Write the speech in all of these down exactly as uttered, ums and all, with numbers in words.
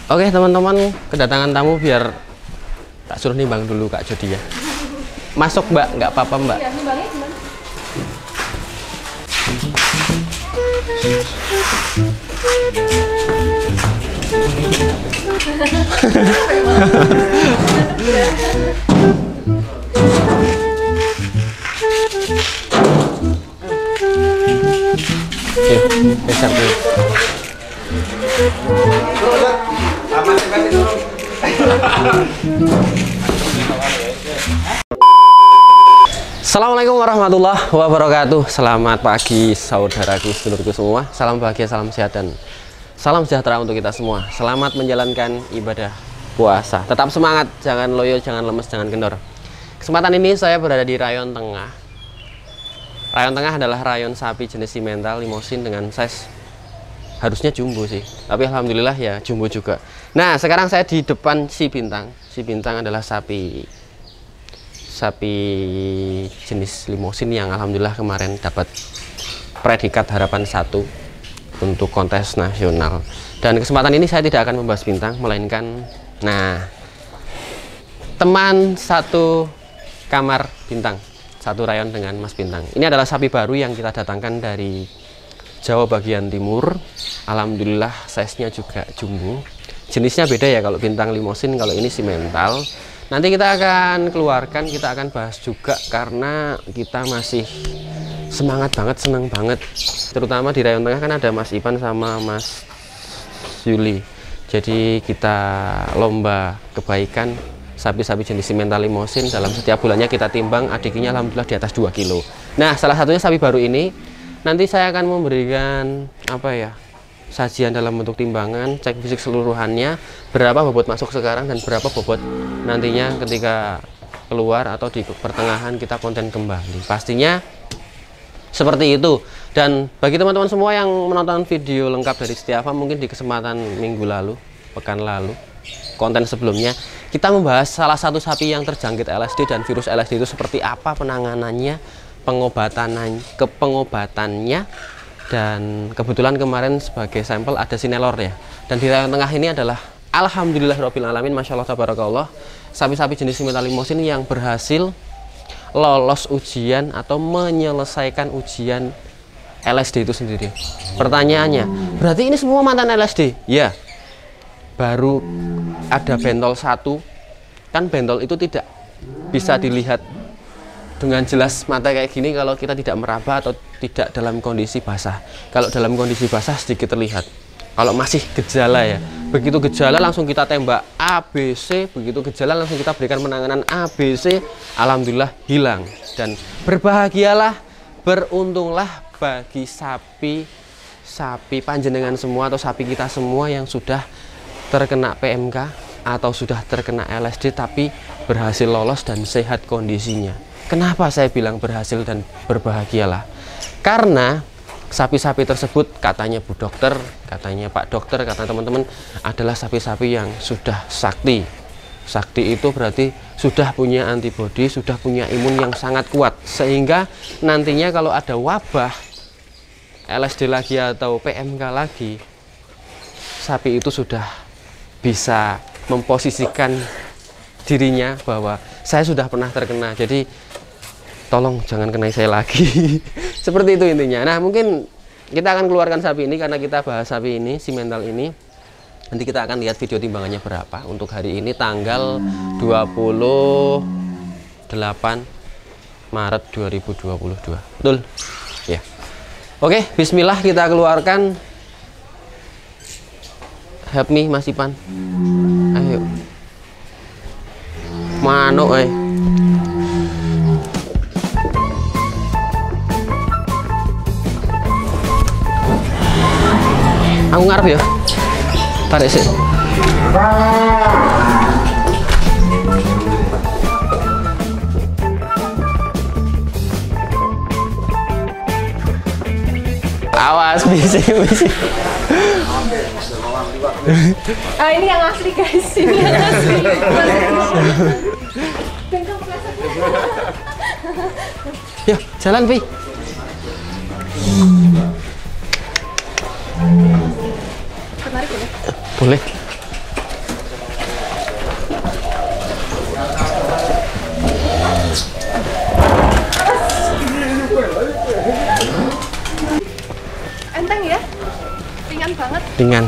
Oke teman-teman, kedatangan tamu biar tak suruh nimbang dulu Kak Jody ya. Masuk Mbak, nggak apa-apa Mbak. Iya, nimbangnya gimana? Oke, geser dulu. Assalamualaikum warahmatullahi wabarakatuh. Selamat pagi saudaraku, sedulurku semua. Salam bahagia, salam sehat, dan salam sejahtera untuk kita semua. Selamat menjalankan ibadah puasa. Tetap semangat, jangan loyo, jangan lemes, jangan kendor. Kesempatan ini saya berada di rayon tengah. Rayon tengah adalah rayon sapi jenis simental limosin dengan size harusnya jumbo sih, tapi alhamdulillah ya jumbo juga. Nah sekarang saya di depan si Bintang. Si Bintang adalah sapi sapi jenis limosin yang alhamdulillah kemarin dapat predikat harapan satu untuk kontes nasional. Dan kesempatan ini saya tidak akan membahas Bintang, melainkan nah teman satu kamar Bintang, satu rayon dengan Mas Bintang. Ini adalah sapi baru yang kita datangkan dari Jawa bagian timur. Alhamdulillah size-nya juga jumbo. Jenisnya beda ya, kalau Bintang limosin, kalau ini simental. Nanti kita akan keluarkan, kita akan bahas juga karena kita masih semangat banget, seneng banget. Terutama di rayon tengah kan ada Mas Ipan sama Mas Yuli. Jadi kita lomba kebaikan sapi-sapi jenis simental limosin. Dalam setiap bulannya kita timbang, adiknya alhamdulillah di atas dua kilo. Nah salah satunya sapi baru ini. Nanti saya akan memberikan apa ya, sajian dalam bentuk timbangan, cek fisik seluruhannya, berapa bobot masuk sekarang dan berapa bobot nantinya ketika keluar atau di pertengahan kita konten kembali. Pastinya seperti itu. Dan bagi teman-teman semua yang menonton video lengkap dari Setiafa, mungkin di kesempatan minggu lalu, pekan lalu, konten sebelumnya, kita membahas salah satu sapi yang terjangkit L S D dan virus L S D itu seperti apa penanganannya, pengobatan ke pengobatannya, dan kebetulan kemarin sebagai sampel ada sinelor ya. Dan di rayon tengah ini adalah alhamdulillahirabbil alamin, masya Allah tabarakallah, sapi-sapi jenis simental limosin yang berhasil lolos ujian atau menyelesaikan ujian L S D itu sendiri. Pertanyaannya, berarti ini semua mantan L S D? Ya, baru ada bentol satu. Kan bentol itu tidak bisa dilihat dengan jelas mata kayak gini kalau kita tidak meraba atau tidak dalam kondisi basah. Kalau dalam kondisi basah sedikit terlihat. Kalau masih gejala ya, begitu gejala langsung kita tembak A B C, begitu gejala langsung kita berikan penanganan A B C, alhamdulillah hilang. Dan berbahagialah, beruntunglah bagi sapi sapi panjenengan semua atau sapi kita semua yang sudah terkena P M K atau sudah terkena L S D tapi berhasil lolos dan sehat kondisinya. Kenapa saya bilang berhasil dan berbahagialah? Karena sapi-sapi tersebut katanya Bu Dokter, katanya Pak Dokter, kata teman-teman adalah sapi-sapi yang sudah sakti. Sakti itu berarti sudah punya antibodi, sudah punya imun yang sangat kuat. Sehingga nantinya kalau ada wabah L S D lagi atau P M K lagi, sapi itu sudah bisa memposisikan dirinya bahwa saya sudah pernah terkena, jadi tolong jangan kenai saya lagi. Seperti itu intinya. Nah mungkin kita akan keluarkan sapi ini karena kita bahas sapi ini, simental ini. Nanti kita akan lihat video timbangannya berapa untuk hari ini tanggal dua puluh delapan Maret dua ribu dua puluh dua. Betul? Ya. Oke, bismillah kita keluarkan. Help me Mas Ipan. Ayo. Mano eh. Aku ngarep ya. Tarik sih. Awas bising bising. Ah ini yang asli guys, ini yang asli. Yuk, jalan, Pi. Tertarik boleh? Boleh. ringan banget. Ringan.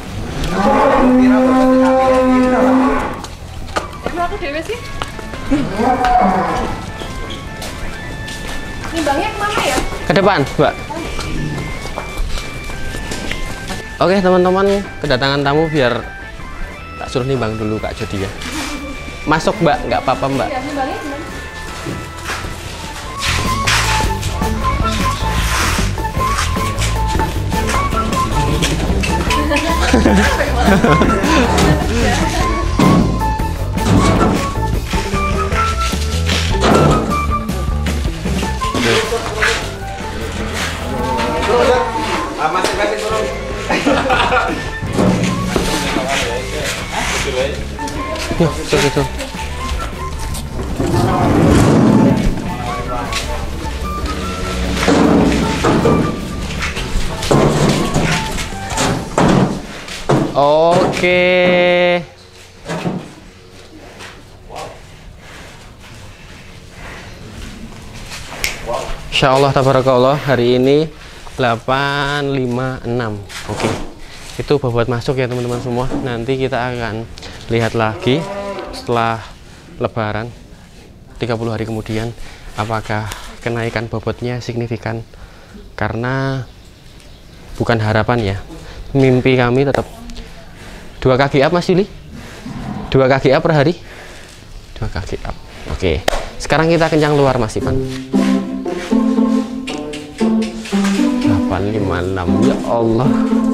Emang aku dewe sih? Nimbangnya kemana ya? Ke depan, Mbak. Oke teman-teman, kedatangan tamu biar tak suruh nimbang dulu Kak Jody ya. Masuk Mbak, nggak apa-apa Mbak. Ya, nimbangnya gimana? Yuk, so, so. Oke. Insya Allah tabarakallah hari ini delapan lima enam. Oke. Itu bobot masuk ya teman-teman semua. Nanti kita akan lihat lagi setelah lebaran tiga puluh hari kemudian apakah kenaikan bobotnya signifikan, karena bukan harapan ya, mimpi kami tetap dua kaki up Mas Yuli, dua kaki up per hari, dua kaki up. Oke, sekarang kita kencang luar Mas Ipan. Delapan lima enam, ya Allah.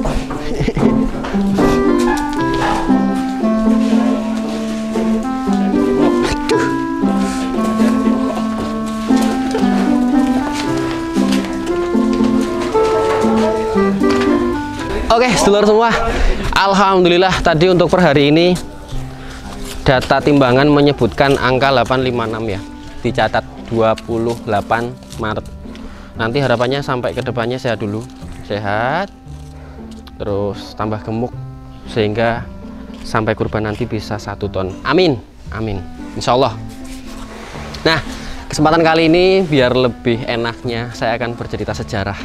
Oke, sedulur semua, alhamdulillah tadi untuk per hari ini data timbangan menyebutkan angka delapan lima enam ya, dicatat dua puluh delapan Maret. Nanti harapannya sampai ke depannya sehat dulu, sehat terus tambah gemuk sehingga sampai kurban nanti bisa satu ton. Amin, amin, insya Allah. Nah, kesempatan kali ini biar lebih enaknya saya akan bercerita sejarah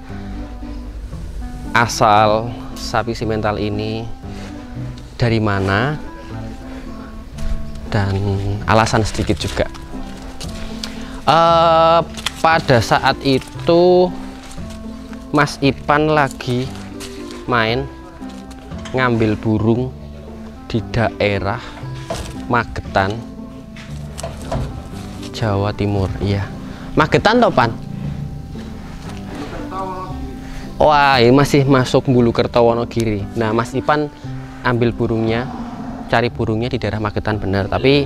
asal sapi simental ini dari mana dan alasan sedikit juga. Uh, pada saat itu Mas Ipan lagi main ngambil burung di daerah Magetan, Jawa Timur. Iya, Magetan toh Pan? Wah, ini masih masuk Bulukerto Wonogiri. Nah, Mas Ipan ambil burungnya, cari burungnya di daerah Magetan benar. Tapi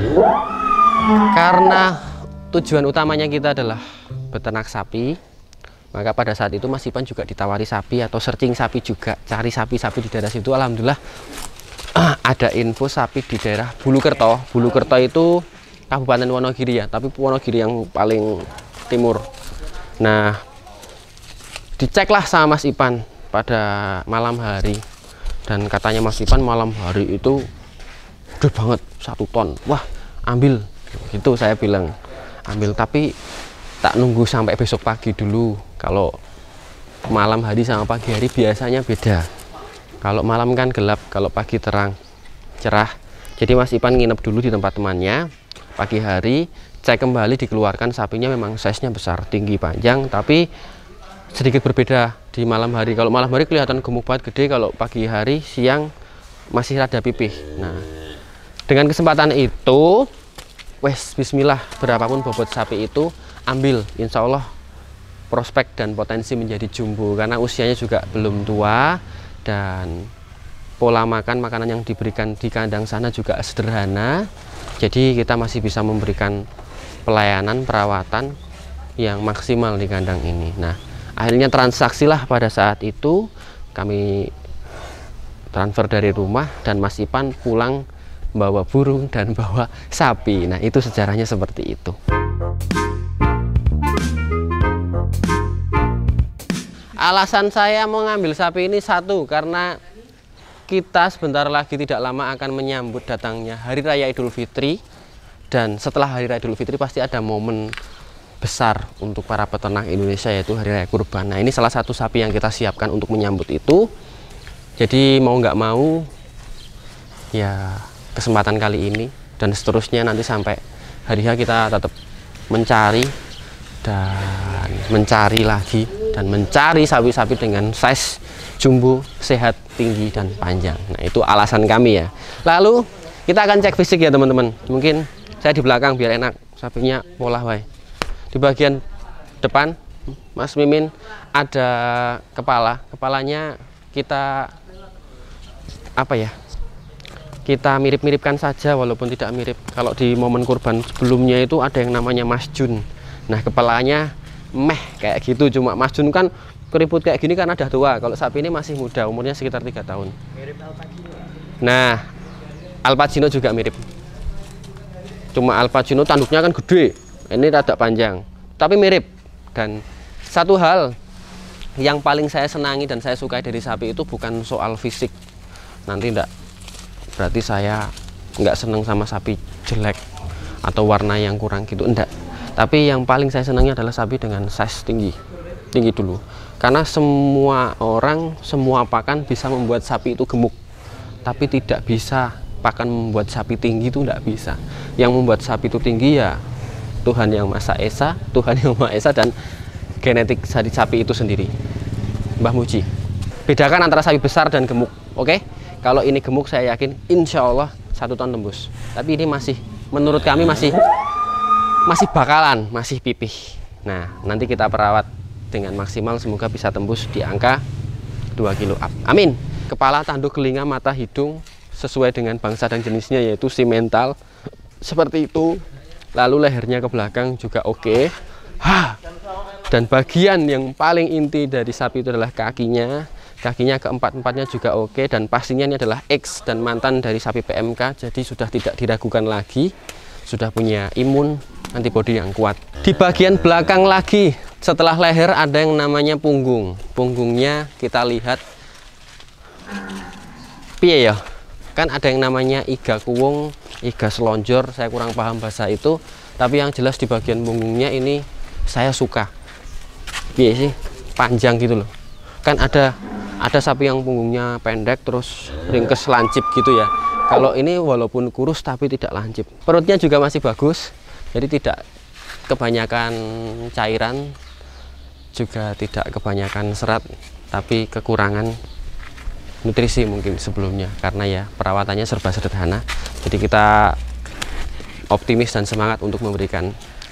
karena tujuan utamanya kita adalah beternak sapi, maka pada saat itu Mas Ipan juga ditawari sapi atau searching sapi juga, cari sapi-sapi di daerah situ. Alhamdulillah ada info sapi di daerah Bulukerto. Bulukerto itu Kabupaten Wonogiri ya, tapi Wonogiri yang paling timur. Nah, diceklah sama Mas Ipan pada malam hari, dan katanya Mas Ipan malam hari itu gede banget, satu ton. Wah, ambil, gitu saya bilang ambil, tapi tak nunggu sampai besok pagi dulu. Kalau malam hari sama pagi hari biasanya beda. Kalau malam kan gelap, kalau pagi terang cerah. Jadi Mas Ipan nginep dulu di tempat temannya. Pagi hari cek kembali, dikeluarkan sapinya memang size-nya besar, tinggi, panjang, tapi sedikit berbeda di malam hari. Kalau malam hari kelihatan gemuk banget, gede. Kalau pagi hari, siang masih rada pipih. Nah, dengan kesempatan itu, wes bismillah, berapapun bobot sapi itu ambil, insya Allah prospek dan potensi menjadi jumbo, karena usianya juga belum tua dan pola makan makanan yang diberikan di kandang sana juga sederhana. Jadi kita masih bisa memberikan pelayanan perawatan yang maksimal di kandang ini. Nah, akhirnya transaksilah pada saat itu kami transfer dari rumah dan Mas Ipan pulang bawa burung dan bawa sapi. Nah, itu sejarahnya seperti itu. Alasan saya mau ngambil sapi ini satu, karena kita sebentar lagi tidak lama akan menyambut datangnya Hari Raya Idul Fitri, dan setelah Hari Raya Idul Fitri pasti ada momen besar untuk para peternak Indonesia, yaitu Hari Raya Kurban. Nah, ini salah satu sapi yang kita siapkan untuk menyambut itu. Jadi mau nggak mau ya kesempatan kali ini dan seterusnya nanti sampai hari H kita tetap mencari dan mencari lagi dan mencari sapi-sapi dengan size jumbo, sehat, tinggi dan panjang. Nah, itu alasan kami ya. Lalu kita akan cek fisik ya teman-teman. Mungkin saya di belakang biar enak, sapinya pola wae. Di bagian depan Mas Mimin ada kepala, kepalanya kita apa ya? Kita mirip-miripkan saja walaupun tidak mirip. Kalau di momen kurban sebelumnya itu ada yang namanya Mas Jun. Nah, kepalanya meh kayak gitu, cuma Mas Jun kan keriput kayak gini kan ada tua. Kalau sapi ini masih muda, umurnya sekitar tiga tahun. Mirip Al Pacino. Nah, Al Pacino juga mirip. Cuma Al Pacino tanduknya kan gede, ini rada panjang, tapi mirip. Dan satu hal yang paling saya senangi dan saya sukai dari sapi itu bukan soal fisik. Nanti enggak berarti saya nggak seneng sama sapi jelek atau warna yang kurang gitu, enggak. Tapi yang paling saya senangnya adalah sapi dengan size tinggi, tinggi dulu. Karena semua orang, semua pakan bisa membuat sapi itu gemuk, tapi tidak bisa pakan membuat sapi tinggi itu enggak bisa. Yang membuat sapi itu tinggi ya Tuhan Yang Maha Esa, Tuhan Yang Maha Esa dan genetik sapi itu sendiri. Mbah Muji, bedakan antara sapi besar dan gemuk, oke? Kalau ini gemuk saya yakin insya Allah satu ton tembus. Tapi ini masih, menurut kami masih masih bakalan, masih pipih. Nah, nanti kita perawat dengan maksimal, semoga bisa tembus di angka dua kilo up. Amin. Kepala, tanduk, telinga, mata, hidung sesuai dengan bangsa dan jenisnya yaitu simental seperti itu. Lalu lehernya ke belakang juga oke. Hah. Dan bagian yang paling inti dari sapi itu adalah kakinya. Kakinya keempat-empatnya juga oke, dan pastinya ini adalah X dan mantan dari sapi P M K, jadi sudah tidak diragukan lagi, sudah punya imun antibodi yang kuat. Di bagian belakang lagi setelah leher ada yang namanya punggung. Punggungnya kita lihat piye ya, kan ada yang namanya iga kuwung, iga selonjor, saya kurang paham bahasa itu, tapi yang jelas di bagian punggungnya ini saya suka piye sih, panjang gitu loh. Kan ada ada sapi yang punggungnya pendek terus ringkes lancip gitu ya. Kalau ini walaupun kurus tapi tidak lancip. Perutnya juga masih bagus, jadi tidak kebanyakan cairan, juga tidak kebanyakan serat, tapi kekurangan nutrisi mungkin sebelumnya karena ya perawatannya serba sederhana. Jadi kita optimis dan semangat untuk memberikan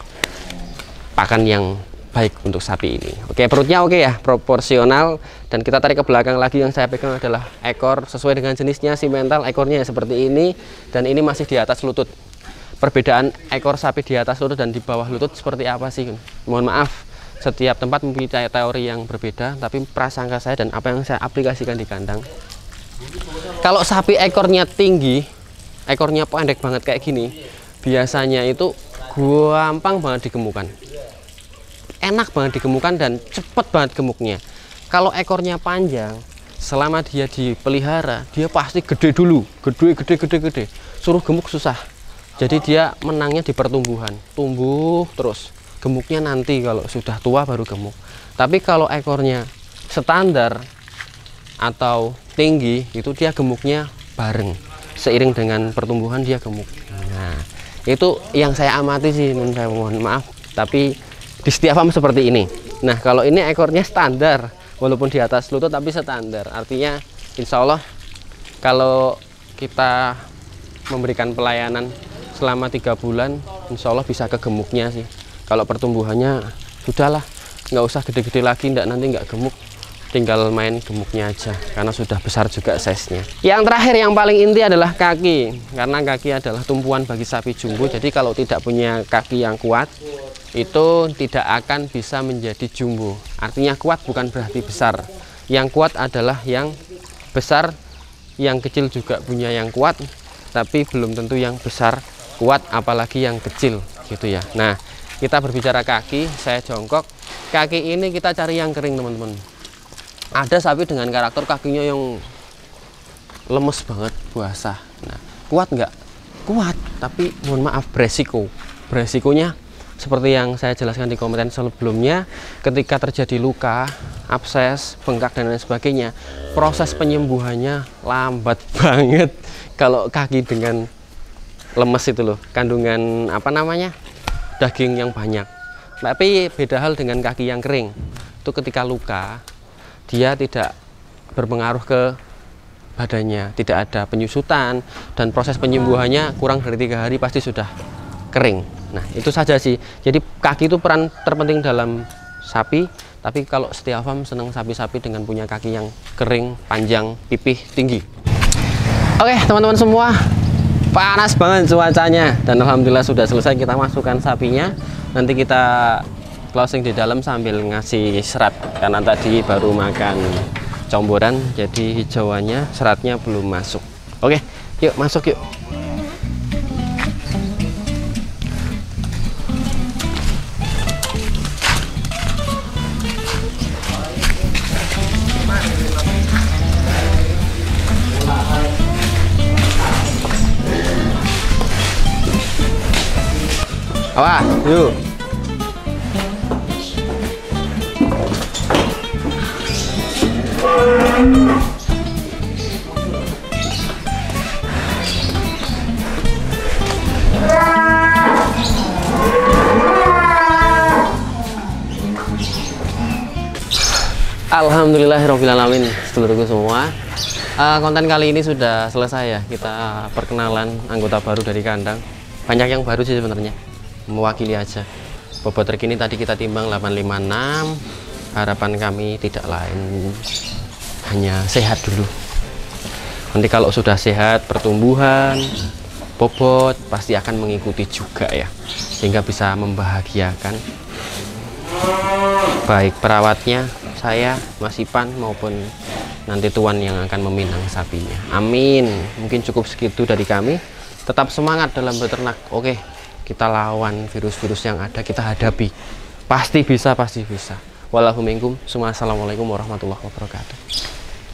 pakan yang baik untuk sapi ini. Oke, perutnya oke ya, proporsional. Dan kita tarik ke belakang lagi, yang saya pegang adalah ekor sesuai dengan jenisnya simental. Ekornya seperti ini, dan ini masih di atas lutut. Perbedaan ekor sapi di atas lutut dan di bawah lutut seperti apa sih? Mohon maaf, setiap tempat mempunyai teori yang berbeda, tapi prasangka saya dan apa yang saya aplikasikan di kandang, kalau sapi ekornya tinggi, ekornya pendek banget kayak gini, biasanya itu gampang banget digemukkan, enak banget digemukkan dan cepet banget gemuknya. Kalau ekornya panjang, selama dia dipelihara, dia pasti gede dulu, gede gede gede gede, suruh gemuk susah. Jadi dia menangnya di pertumbuhan, tumbuh terus, gemuknya nanti kalau sudah tua baru gemuk. Tapi kalau ekornya standar atau tinggi, itu dia gemuknya bareng, seiring dengan pertumbuhan dia gemuk. Nah, itu yang saya amati sih, saya mohon maaf, tapi di setiap farm seperti ini. Nah, kalau ini ekornya standar, walaupun di atas lutut tapi standar, artinya insya Allah kalau kita memberikan pelayanan selama tiga bulan, insya Allah bisa ke gemuknya sih. Kalau pertumbuhannya sudahlah, nggak usah gede-gede lagi, ndak nanti nggak gemuk, tinggal main gemuknya aja karena sudah besar juga size-nya. Yang terakhir yang paling inti adalah kaki, karena kaki adalah tumpuan bagi sapi jumbo. Jadi kalau tidak punya kaki yang kuat, itu tidak akan bisa menjadi jumbo. Artinya kuat bukan berarti besar. Yang kuat adalah yang besar, yang kecil juga punya yang kuat, tapi belum tentu yang besar kuat, apalagi yang kecil gitu ya. Nah, kita berbicara kaki, saya jongkok. Kaki ini kita cari yang kering teman-teman. Ada sapi dengan karakter kakinya yang lemes banget, basah. Nah, kuat nggak? Kuat, tapi mohon maaf beresiko. Beresikonya seperti yang saya jelaskan di konten sebelumnya, ketika terjadi luka, abses, bengkak dan lain sebagainya, proses penyembuhannya lambat banget. Kalau kaki dengan lemes itu loh, kandungan apa namanya daging yang banyak. Tapi beda hal dengan kaki yang kering. Itu ketika luka, dia tidak berpengaruh ke badannya, tidak ada penyusutan, dan proses penyembuhannya kurang dari tiga hari pasti sudah kering. Nah itu saja sih. Jadi kaki itu peran terpenting dalam sapi. Tapi kalau Setia Farm senang sapi-sapi dengan punya kaki yang kering, panjang, pipih, tinggi. Oke teman-teman semua, panas banget cuacanya, dan alhamdulillah sudah selesai. Kita masukkan sapinya. Nanti kita closing di dalam sambil ngasih serat, karena tadi baru makan comboran, jadi hijauannya, seratnya belum masuk. Oke, yuk masuk yuk. Awas, yuk. Alhamdulillahirrahmanirrahim, seluruhku semua. Uh, konten kali ini sudah selesai ya. Kita perkenalan anggota baru dari kandang. Banyak yang baru sih sebenarnya, mewakili aja. Bobot terkini tadi kita timbang delapan lima enam. Harapan kami tidak lain hanya sehat dulu. Nanti kalau sudah sehat, pertumbuhan, bobot pasti akan mengikuti juga ya, sehingga bisa membahagiakan baik perawatnya, saya, Mas Ipan, maupun nanti tuan yang akan meminang sapinya. Amin. Mungkin cukup segitu dari kami. Tetap semangat dalam beternak. Oke, kita lawan virus-virus yang ada, kita hadapi. Pasti bisa, pasti bisa. Wallahumma minkum. Assalamualaikum warahmatullahi wabarakatuh.